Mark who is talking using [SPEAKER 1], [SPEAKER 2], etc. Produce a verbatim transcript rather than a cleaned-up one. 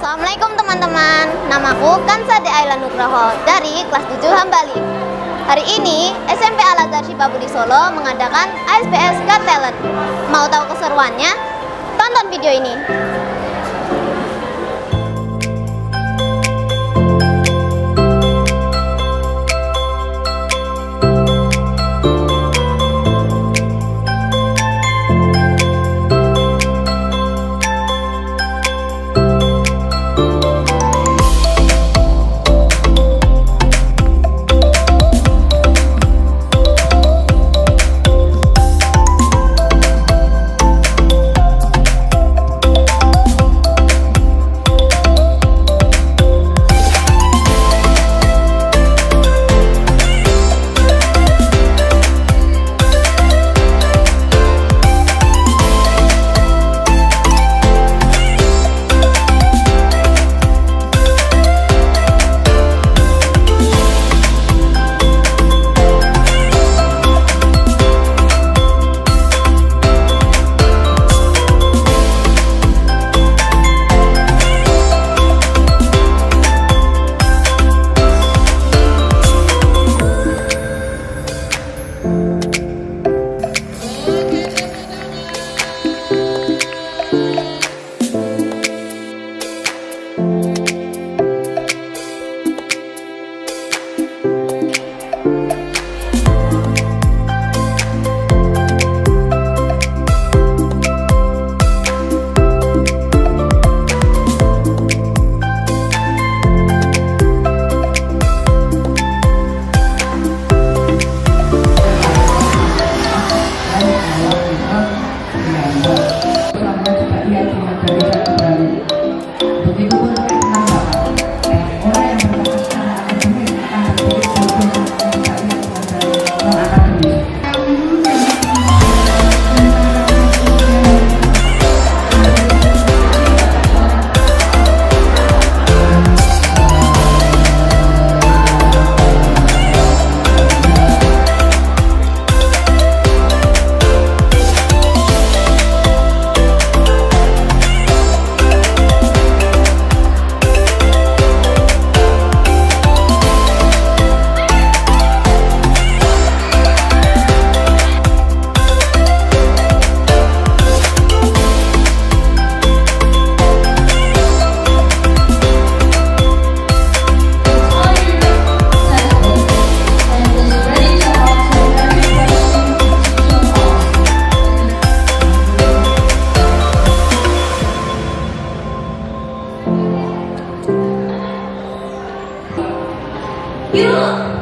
[SPEAKER 1] Assalamualaikum teman-teman, namaku Kansa De Ayla Nugroho dari kelas tujuh Hambali. Hari ini S M P Al Azhar Shifabudi Solo mengadakan A S B S Got Talent. Mau tahu keseruannya? Tonton video ini.
[SPEAKER 2] You